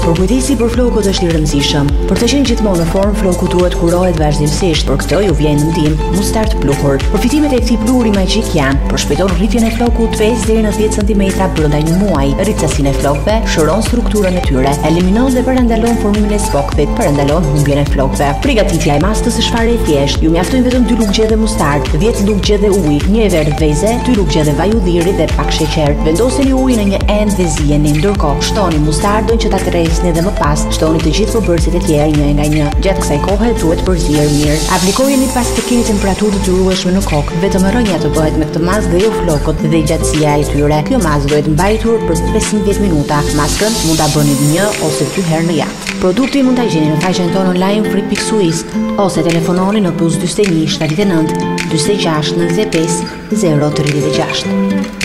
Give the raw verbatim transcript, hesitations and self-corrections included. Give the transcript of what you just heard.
Por kujdesi për flokët është i rëndësishëm. Për të qenë gjithmonë në formë, floku duhet kurohet vazhdimisht. Për këtë ju vjen në ndihmë mustard pluhur. Përfitimet e këtij pluhuri magjik janë: përshpejton rritjen e flokut pesë deri në dhjetë centimetra brenda një muaji, rrit sasinë e flokëve, shëron strukturën e tyre, eliminon dhe parandalon formimin e spokëve, parandalon humbjen e flokëve. Përgatitja e mastës është fare e thjeshtë. Ju mjaftojnë vetëm dy lugje dhe mustard, dhjetë lugje dhe ujë, një e verdh veze, dy lugje dhe vaj udhiri dhe pak sheqer. Vendoseni ujin në një enë dhe zijeni. Ndërkohë, shtoni mustardën që ta tresni dhe më pas shtoni të gjithë përbërësit e tjerë një nga një. Gjatë kësaj kohe duhet përzier mirë. Aplikojeni pas të keni temperaturë të tyrueshme në kokë. Vetëm rrënja të bëhet me këtë maskë dhe jo flokët dhe gjatësia e tyre. Kjo maskë duhet mbajtur për pesëmbëdhjetë minuta. Maskën mund ta bëni një ose dy herë në javë. Produktin mund ta gjeni në faqen tonë online free pick suis ose telefononi në plus dyzet e një shtatëdhjetë e nëntë dyzet e gjashtë nëntëdhjetë e pesë zero tridhjetë e gjashtë.